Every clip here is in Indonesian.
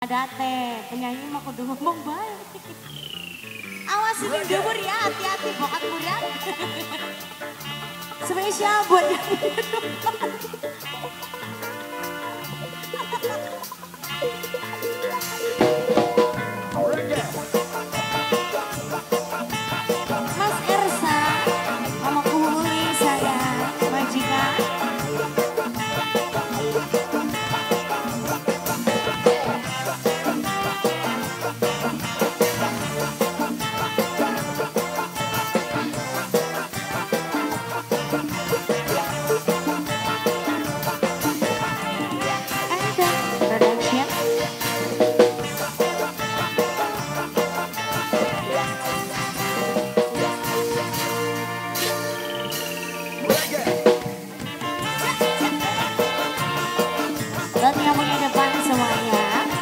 Date, penyanyi mah kudu ngomong baik. Awas ini dubur ya, hati-hati bokat muda. Spesial buat yang Mas Ersa, mama kuli saya, majikan. Dan yang punya depan semuanya.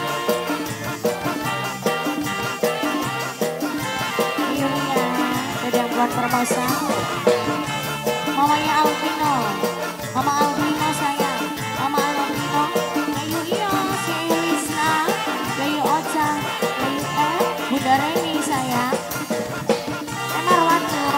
Yulia, sedang buat proposal. Mamanya Alvino, Mama Alvino sayang, Mama Alvino. Ayu iyo, si Elisna, Ayu Ocha, Ayu Bunda Reni sayang. Marwanto.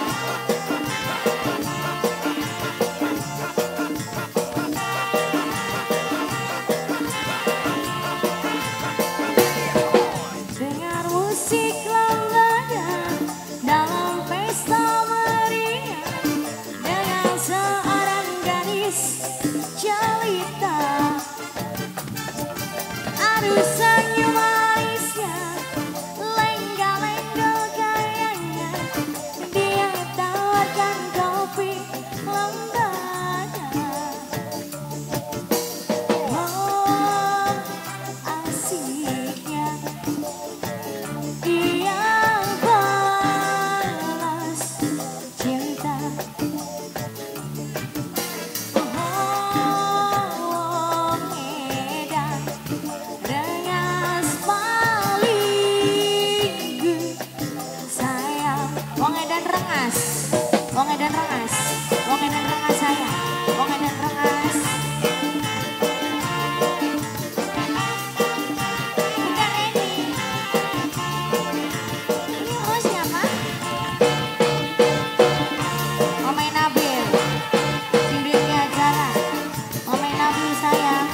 Dengar musik lambada dalam pesta meriah dengan seorang gadis jelita. Aduh senyum manisnya, lenggak-lenggok gayanya, dia tawarkan kopi lambada. Oh asiknya dia balas cinta. Oh Medan rengas paling sayang. Wong Edan rengas, Wong Edan rengas, Wong Edan rengas sayang, Wong Edan rengas. Bukan ini. Ini oh siapa? Mamai Nabil, Cindy acara. Mamai Nabil sayang.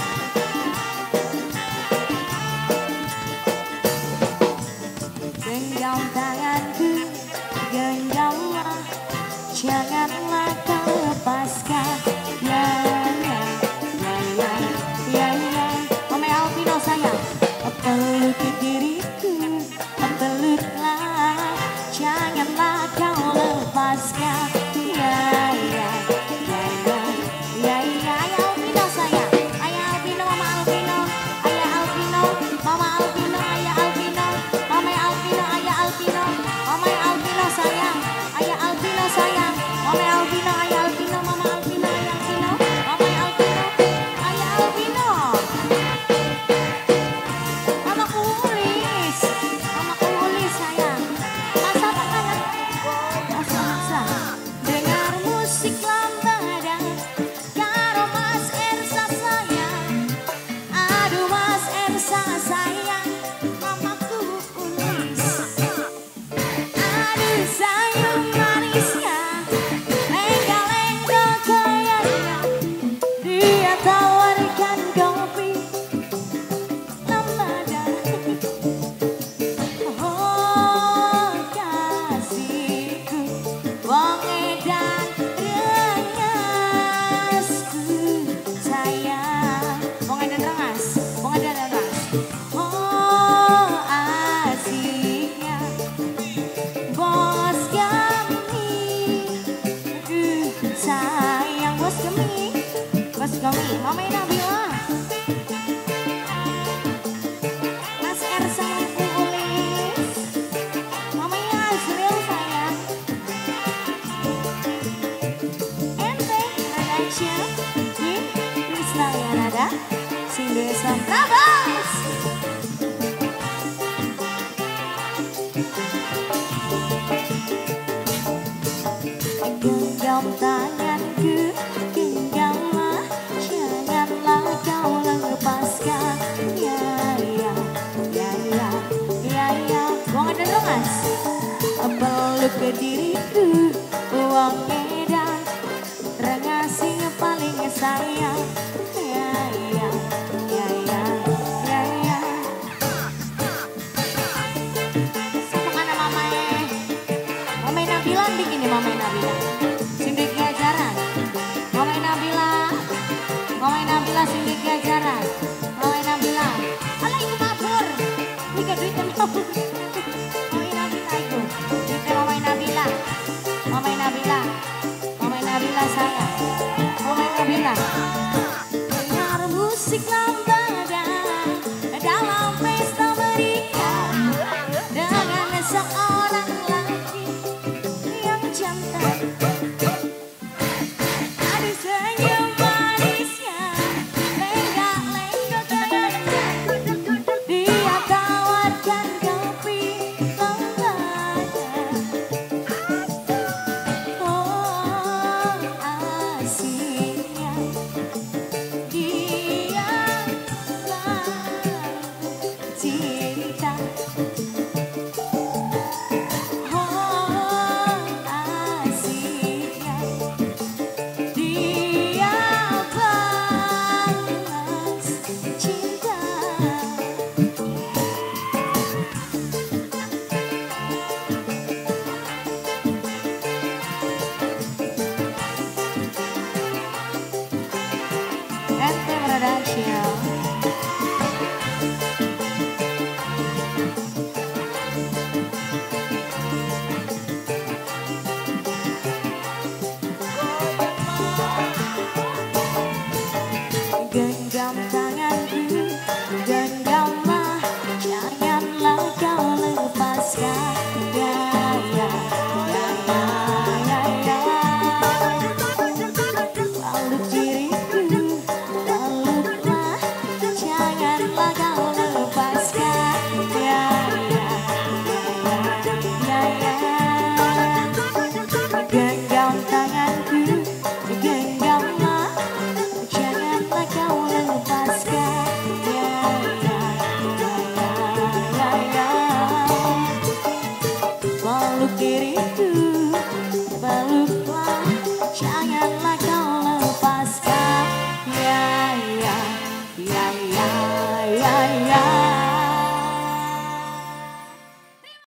Genggam tanganku, genggamlah, janganlah kau lepaskan. Ya, ya, ya, ya, ya, ya. Mamai Alvino sayang. Peluk diriku, peluklah, janganlah kau lepaskan. Ya, ya, ya, ya, ya, ya. Ayah Alvino sayang, Ayah Alvino, Mama Alvino, Ayah Alvino, Mama Alvino, Ayah Alvino, Mama Alvino, Ayah Alvino, Mama Alvino sayang, Ayah Alvino sayang, Mama Alvino, Ayah Alvino, Mama Alvino, Ayah Alvino, Mama Alvino, Ayah Alvino. Mama kulis sayang. Masa makanan, masa. Dengar musik lambada, karo Mas Ersa sayang. Aduh Mas Ersa sayang, mamaku kulis. Aduh sayang manisnya, lenggak-lenggok gayanya, dia tawarkan kopi lambada. Oh kasihku, Wong Edan rengasku sayang. Wong Edan rengas, Wong Edan rengas. Oh asiknya Bos Gami, sayang Bos Gami, Bos Gami, Mama Nabila. Mas Ersa kulis, mamanya Azril sayang. Ente Radasya, Krisna ya Rada, Singgesan Rabas. Genggam tanganku, genggamlah, janganlah kau lepaskan. Ya, ya. Mas peluk ke diriku uang edan rengasih paling sayang ya ya ya ya ya ya sama kana mamae Nabila bikin nih mamae Nabila sindik ajaran mamae Nabila sindik ajaran mamae Nabila ala iku mabur iki duit mabur Mama Nabila saya, Mama Nabila.